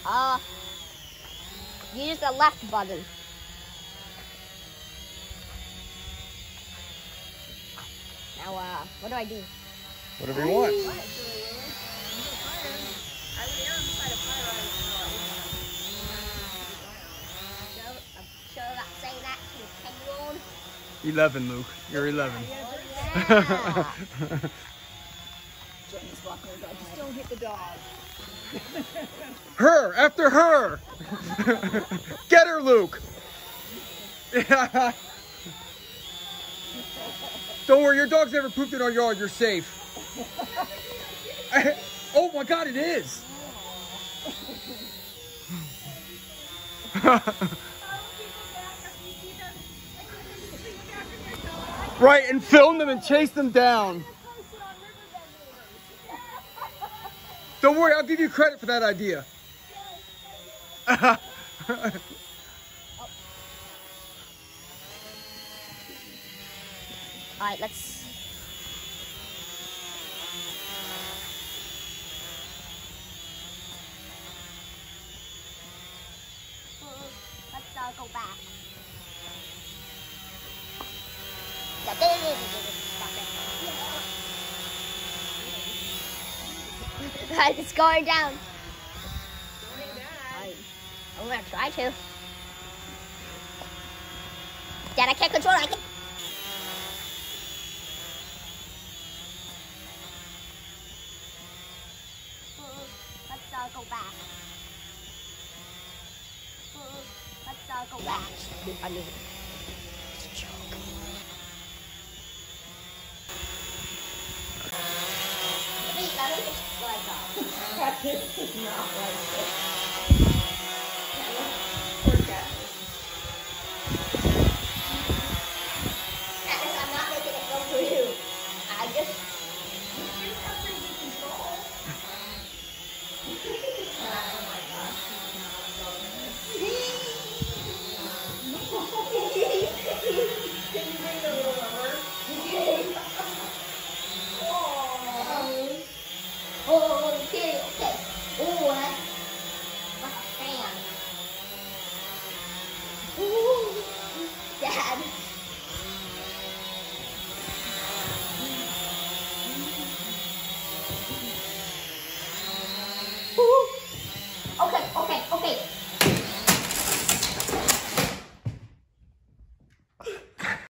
Use the left button. Now, what do I do? Whatever you want. Say that to 10-year-old. 11, Luke. You're 11. Yeah. Just don't hit the dog. Her! After her! Get her, Luke! Don't worry, your dog's never pooped in our yard. You're safe. Oh my God, it is! Right, and film them and chase them down. Don't worry, I'll give you credit for that idea. Alright, let's... Let's go back. Guys, it's going down. I'm gonna try to. Dad, I can't control it. I can't. Let's go back. Let's go back. I mean, it's a joke. That is not like this.